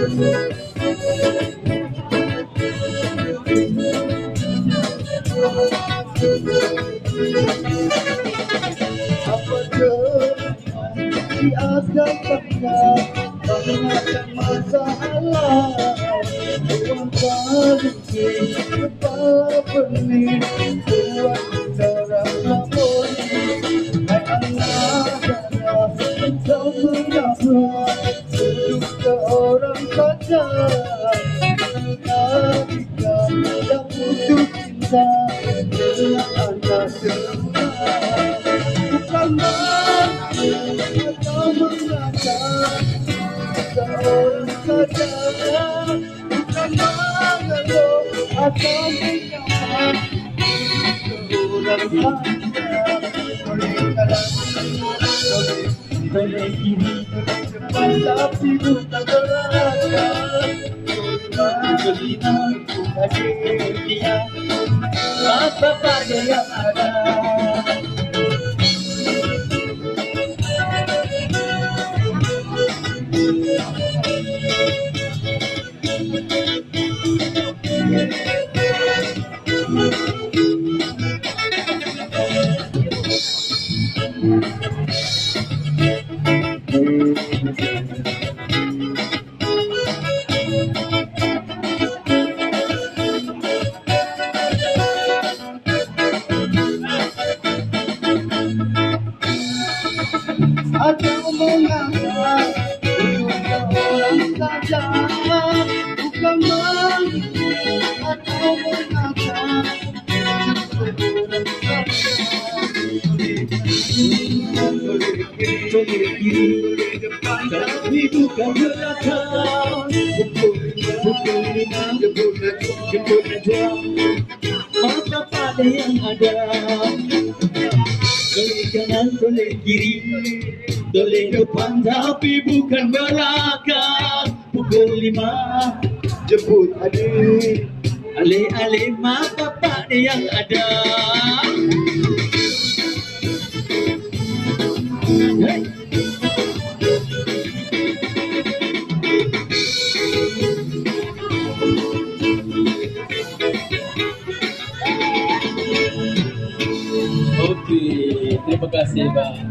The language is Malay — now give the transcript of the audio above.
Di akan pernah mengenalkan masalah. Uang balik kepala pening buat orang lapor. Hai anak-anak kau mengapa duduk ke orang saja. Jika yang putus cinta dengan anak semua bukan kau mengatakan seorang saja, bukan mengeluh atau menyamar seorang saja. Boleh kini cepat tapi bukan belakang. Berlina bukan dia, apa pada yang ada. Atau mengapa untuk orang saja, bukan begitu. Atau mengapa untuk orang saja, boleh kiri depan tapi bukan belakang. Pukul 5 jemput aja, mata pada yang ada. Boleh kanan, boleh kiri, boleh depan tapi bukan belakang. Pukul 5 jemput adik, alih-alih mak bapak yang ada. Hey. Okey, terima kasih bang.